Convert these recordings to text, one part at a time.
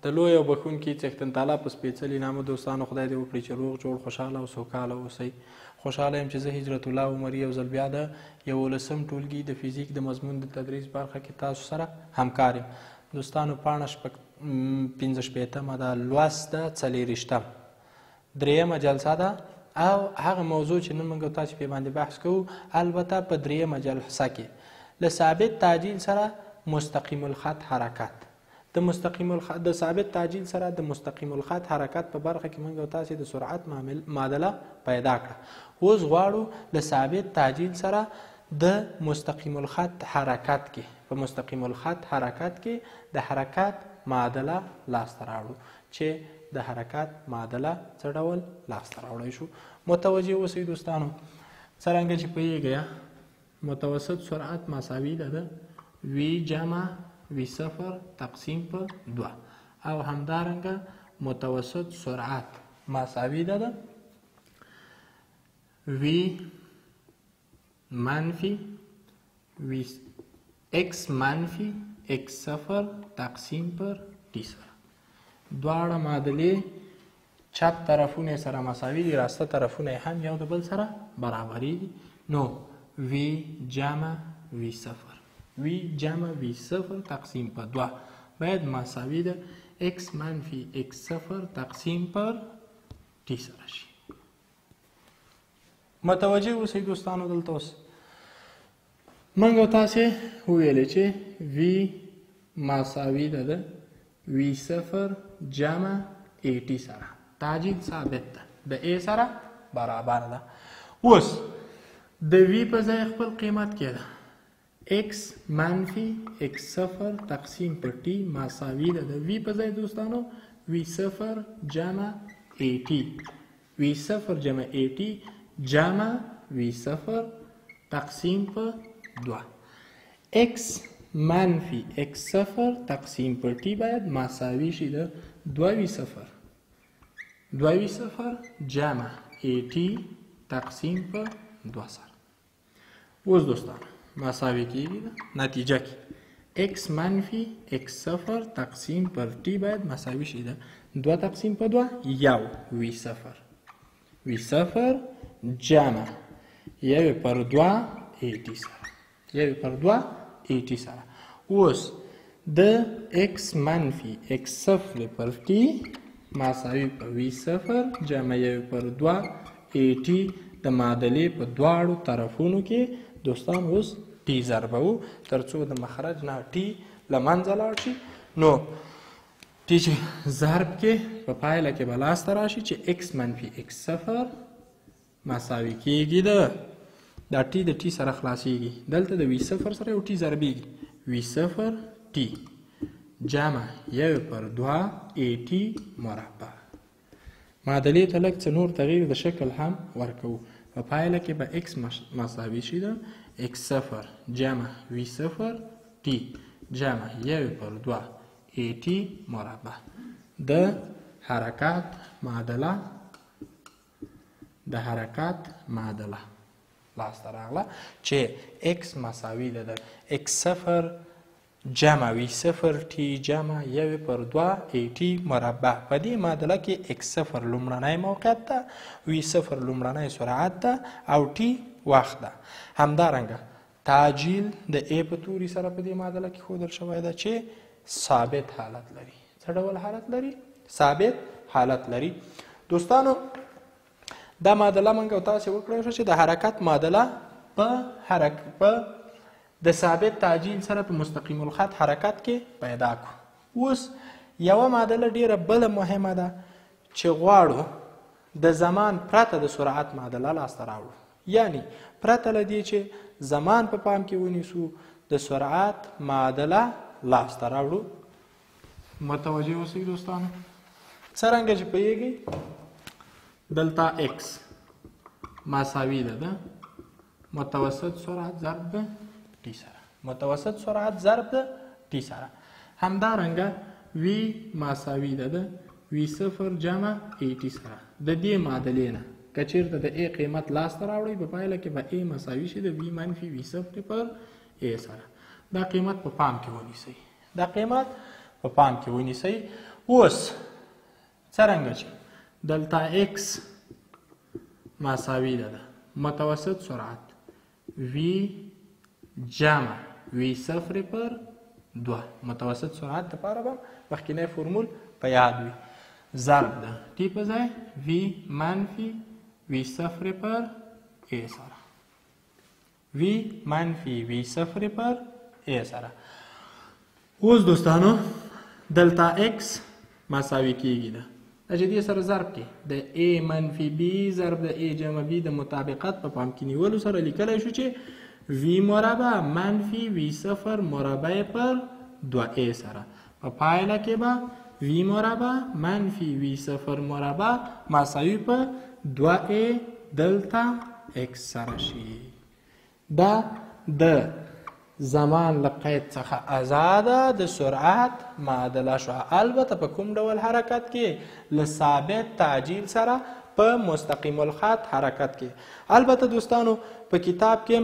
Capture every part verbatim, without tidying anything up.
د لوی او بخښونکي څښتن تعالی په سپېڅلي نامه دوستانو خدای دې وکړي چې روغ جوړ خوشحاله او سوکاله اوسئ. خوشحاله یم چې زه هجرت الله عمري یو ځل بیا د یولسم ټولګي د فزیک د مضمون د تدریس برخه کې تاسو سره همکار یم. دوستانو پاڼه شپږ پنځه شپېتمه ده، لوست د څلېرویشتم، درېیمه جلسه ده او هغه موضوع چې نن موږ تاسو پرې باندې بحث کوو البته په درېیمه جلسه کې له ثابت تعجیل سره مستقیم الخط حرکت د مستقیم الخط د ثابت تعجیل سره د مستقیم الخط حرکت په برخه کې موږ تاسو د سرعت معادله پیدا کړه. اوس غواړو له ثابت تعجیل سره د مستقیم الخط حرکت کې په مستقیم الخط حرکت کې د حرکت معادله لاسته راوړو چې د حرکت معادله څه ډول لاسته راوړی شو. متوجه اوسئ دوستانو. څرنګه چې پوهیږئ متوسط سرعت مساوي ده د وی جمع وی صفر تقسیم په دوه او همدارنګه متوسط سرعت مساوي ده د وی منفی وی ایکس منفی ایکس صفر تقسیم پر ټي سره. دواړه معادلې چپ طرفونه سره مساوي دي، راسته طرفونه هم یو د بل سره برابري دي. نو وی جمع وی صفر وی جمع وی صفر تقسیم پر دوه باید مساوی ده ایکس منفی ایکس صفر تقسیم پر ټي سره شي. متوجه اوسئ دوستانو. دلته اوس موږ تاسې وویلې چې وی مساوي ده د وی صفر جمع ای ټي سره. تعجیل ثابت ده د ای سره برابر ده. اوس د وی په ځای خپل قیمت کې ده x منفی x صفر تقسیم پر t مساوی ده د وی په ځای دوستانو وی صفر جمع ای t وی صفر جمع ای t جمع وی صفر تقسیم پر دوه. x منفی x صفر تقسیم پر t باید مساوی شي د دوه وی صفر دوه وی صفر جمع ای t تقسیم پر دوه سره. اوس دوستانو مساوی کیږي نتیجه کې x منفی x صفر تقسیم پر t باید مساوی شي د دوه تقسیم په دوه یو وی صفر وی صفر جمع یو پر دوه ای t سره یو پر دوه ای t سره. اوس د x منفی x صفر پر t مساوی په وی صفر جمع یو پر دوه ای t د معادلې په دواړو طرفونو کې دوستان اوس ټي ضربو ترڅو د مخرج نه ټي له منځه لاړ شي. نو ټي چې ضرب کې په پایله کې به لاسته راشي چې ایکس منفي ایکس صفر مساوي کېږي د دا ټي د ټي سره خلاصېږي. دلته د وي صفر سره یو ټي ضربېږي وي صفر ټي جمع یو پر دوه ای ټي مربع. معادلې ته لږ څه نور تغییر د شکل هم ورکوو. په پایله کې به x مساوي شي د x صفر جمع وی صفر t جمع یو پر دوه ای ټي مربع. د حرکت معادله د حرکت معادله لاسته راغله چې x مساوي ده د x صفر جمع وی صفر t جمع یو پر دوه ای ټي مربع. په دې معادله کې x صفر لومړنی موقعیت ده، وی صفر لومړنی سرعت ده او ټي وخت ده. همدارنګه تعجیل د ای په توري سره په دې معادله کې ښودل شوی ده چې ثابت حالت لري. څه ډول حالت لري؟ ثابت حالت لري. دوستانو دا معادله موږ تاسې وکړی شو چې د حرکت معادله په حرکت په د ثابت تعجیل سره په مستقیم الخط حرکت کې پیدا کړو. اوس یوه معادله ډیره بله مهمه ده چې غواړو د زمان پرته د سرعت معادله لاسته راوړو. یعنی پرته له دې چې زمان په پام کې ونیسو د سرعت معادله لاسته راوړو. متوجه اوسئ دوستانو. څرنګه چې پوهیږئ دلته x مساوي ده د متوسط سرعت ضرب د t سره متوسط سرعت ضرب د t سره. همدارنګه وی مساوي ده د وی صفر جمع ای ټي سره. د دې معادلې نه که چېرته د ای قیمت لاسته راوړئ په پایله کې به ای مساوي شي د وی منفي وی صفر پر ای سره. دا قیمت په پام کې ونیسئ دا قیمت په پام کې ونیسئ. اوس څرنګه چې دلتا اکس مساوي ده متوسط سرعت وی جمع وی صفر پر دو متوسط سرعت لپاره به مخکینی فرمول په یاد وي ضرب ده ټي په ځای وی منفي وی صفر پر ا سره وی منفي وی صفر پر ا سره. اوس دوستانو دلتا اکس مساوي کیږي ده چې دې سره ضرب کې د a منفي b ضرب د a جمع b د مطابقت په پام کې نیولو سره لیکلی شو چې v مربع منفي v صفر مربع پر دو a سره په پایله کې به v مربع منفي v صفر مربع مساوي په دو a دلتا x سره شي. دا د زمان له قید څخه آزاده د سرعت معادله شوه. البته په کوم ډول حرکت کې؟ له ثابت تعجیل سره په مستقیم الخط حرکت کې. البته دوستانو په کتاب کې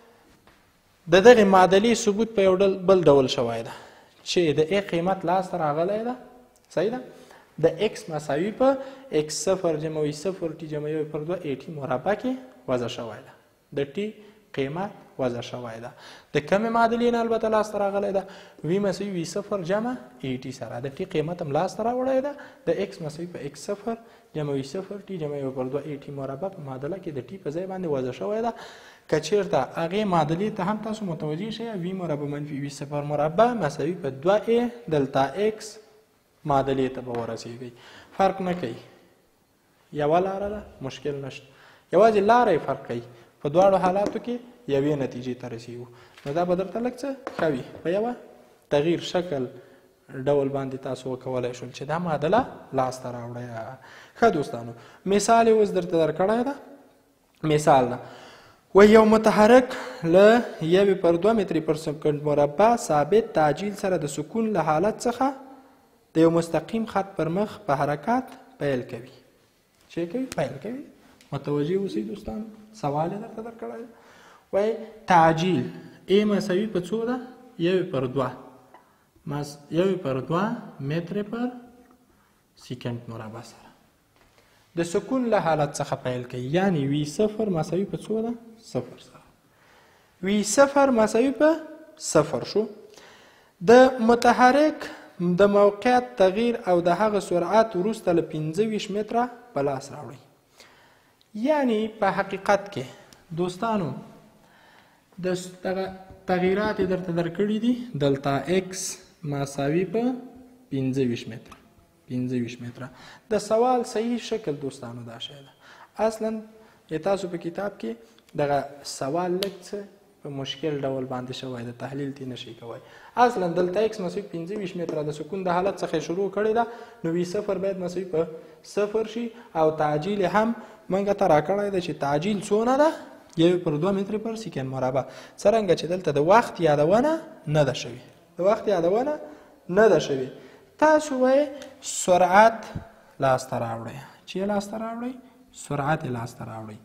د دغې معادلې ثبوت په یو بل ډول شوی ده چې د ا قیمت لاسته راغلی ده صحیح ده د x مساوي په x صفر جمع وي صفر ټي جمع یو پر دوه ا ټي مربع کې وضع شوی ده د ټي قیمت وضع شوی ده. د کمې معادلې نه البته لاسته راغلی ده وي مساوي وي صفر جمع ا ټي سره د ټي قیمت هم لاسته راوړی ده د x مساوي په x صفر جمع وي صفر ټي جمع یو پر دوه ا ټي مربع په معادله کې د ټي په ځای باندې وضع شوی ده. که چېرته هغې معادلې ته هم تاسو متوجه شئ وي مربع منفي وي صفر مربع مساوي په دوه ا دلتا x معادلې ته به ورسېږئ. فرق نه کوي یوه لاره ده مشکل نشته یوازې لاره یې فرق کوي په دواړو حالاتو کې یوې نتیجې ته رسېږو نو دا به درته لږ څه ښه وي په یوه تغییر شکل ډول باندې تاسو وکولی شول چې دا معادله لاسته راوړئ. ښه دوستانو مثال یې اوس درته درکړی ده. مثال ده و یو متحرک له یوې پر دوه مترې پر سکند مربع ثابت تعجیل سره د سکون له حالت څخه د یو مستقیم خط پر مخ په حرکت پیل کوي. چې کوي پیل کوي متوجه اوسئ دوستانو سوال یې درته درکړی ده. وایي تعجیل ا مساوي په څو ده یوې پر دوه یوې پر دوه مترې پر سکند مربع سره د سکون له حالت څخه پیل کوي یعنی وي صفر مساوي په څو ده صفر سره وي صفر مساوي په صفر شو. د متحرک د موقعیت تغییر او د هغه سرعت وروسته له پنځه ویشت متره په لاس راوړئ. یعنی په حقیقت کې دوستانو د تغییرات یې درته درکړي دي دلتا اکس مساوي په پنځه ویشت متره پنځه ویشت متره. د سوال صحیح شکل دوستانو دا شی ده. اصلا تاسو په کتاب کې دغه سوال لږ څه په مشکل ډول باندې شوی د تحلیل تی نشي کوی. اصلا دلتا اکس مساوي پنځه ویشت متره د سکون د حالت څخه شروع کړی ده نو وي صفر باید مساوي په صفر شي او تعجیل هم موږ ته راکړی ده چې تعجیل څونه ده یو پر دوه مترې پر سکند مربع. څرنګه چې دلته د وخت یادونه نه ده شوې د وخت یادونه نه ده شوې تاسو وایئ سرعت لاسته راوړئ. چې لاسته راوړئ سرعت یې لاسته راوړئ.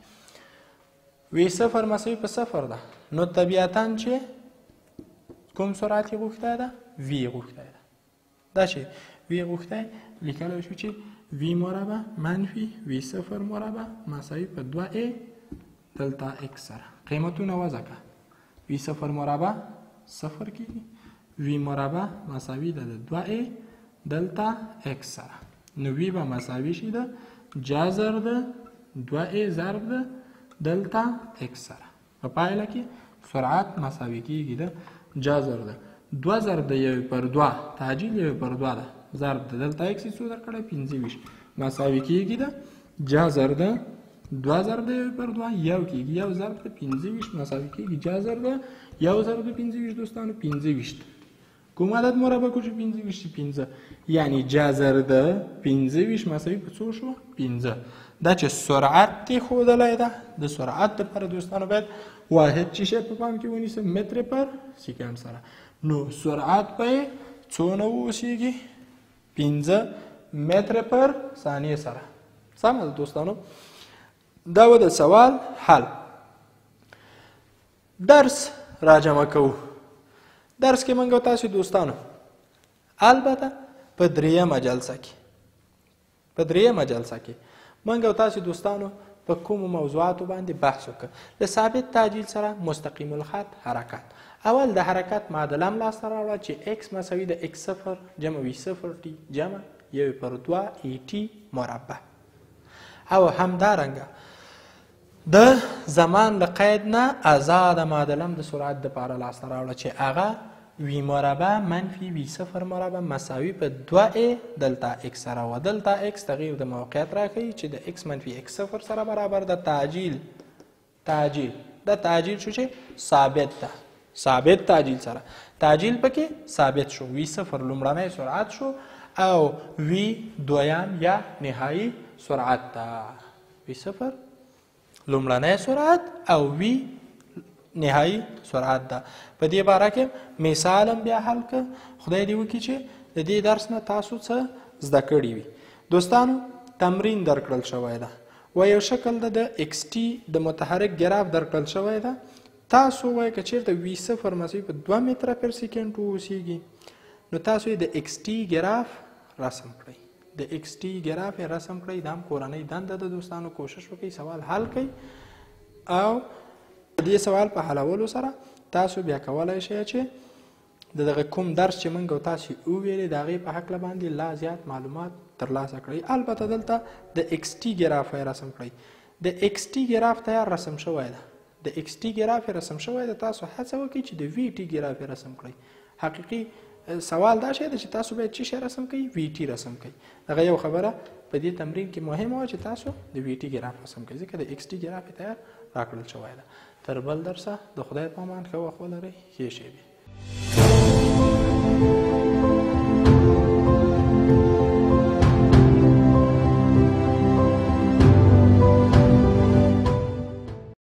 وي صفر مساوي په صفر ده نو طبیعتا چې کوم سرعت یې غوښتی ده وي یې غوښتی ده. دا چې وي یې غوښتی لیکلی شو چې وي مربع منفي وي صفر مربع مساوي په دوه ا دلتا اکس سره قیمتونه وضع کړه. وي صفر مربع صفر کېږي وي مربع مساوي ده د دوه ا دلتا اکس سره نو وي به مساوي شي د جذر د دوه ا ضرب د دلتا اکس سره. په پایله کې سرعت مساوي کېږي د جذر د دوه ضرب د یو پر دوه تعجیل یو پر دوه ده ضرب د دلتا اکس څو درکړی پنځه ویشت مساوي کېږي د جذر د دوه ضرب د یو پر دوه یو کېږي یو ضرب د پنځه ویشت مساوي کېږي جذر د یو ضرب د پنځه ویشت دوستانو پنځه ویشت کوم عدد مربع کو چې پنځه ویشت پنځه یعنی جذر د پنځه ویشت مساوي په څو شو پنځه. دا چې سرعت یې ښودلی ده د سرعت لپاره دوستانو باید واحد چې شی په پام کې ونیسم متر پر سکند سره نو سرعت به یې څونه واوسېږي پنځه متر پر ثانیه سره. سمه ده دوستانو. دا و د سوال حل. درس راجمع کوو. درس کې موږ تاسو دوستانو البته په دریمه جلسه کې په دریمه جلسه کې موږ او تاسو دوستانو په کومو موضوعاتو باندې بحث وکړ. له ثابت تعجیل سره مستقیم الخط حرکت. اول د حرکت معادله هم لاسته راوړه چې اکس مساوي د اکس صفر جمع وي صفر ټي جمع یو پر دوه ای ټي مربع. او همدارنګه د زمان له قید نه آزاده معادله هم د سرعت دپاره لاسته راوړه چې هغه وی مربع منفي وی صفر مربع مساوي په دوه ای دلتا اکس سره و. دلتا اکس تغییر د موقعیت راښیي چې د اکس منفي اکس صفر سره برابر د تعجیل تعجیل د تعجیل شو چې ثابت ده ثابت تعجیل سره تعجیل پکې ثابت شو. وی صفر لومړنی سرعت شو او وی دویم یا نهایی سرعت ده. وی صفر لومړنی سرعت او وی نهایی سرعت ده. په دې باره کې مثال هم بیا حل که خدای دې وکړي چې د دې درس نه تاسو څه زده کړي وي. دوستانو تمرین درکړل شوی ده و یو شکل ده د ایکس ټي د متحرک ګراف درکړل شوی ده. تاسو وایئ که چېرته وي صفر مساوي په دوه متره پر سیکنډ واوسیږي نو تاسو یې د ایکس ټي ګراف رسم کړئ. د ایکس ټي ګراف یې رسم کړئ. دا هم کورنۍ دنده ده دوستانو. کوشش وکړئ سوال حل کړئ او د دې سوال په حلولو سره تاسو بیا کولی شئ چې د دغه کوم درس چې موږ او تاسو وویلې د هغې په هکله باندې لا زیات معلومات ترلاسه کړئ. البته دلته د ایکس ټي ګراف یې رسم کړئ. د ایکس ټي ګراف تیار رسم شوی ده. د ایکس ټي ګراف یې رسم شوی ده. تاسو هڅه وکړئ چې د وي ټي ګراف یې رسم کړئ. حقیقي سوال دا شی ده چې تاسو باید څه شی رسم کړئ؟ وي ټي رسم کړئ. دغه یو خبره په دې تمرین کې مهمه وه چې تاسو د وي ټي ګراف رسم کړئ ځکه د ایکس ټي ګراف یې تیار راکړل شوی ده. تر بل درسه د خدای په امان ښه وخت ولرئ. ښې شېبې.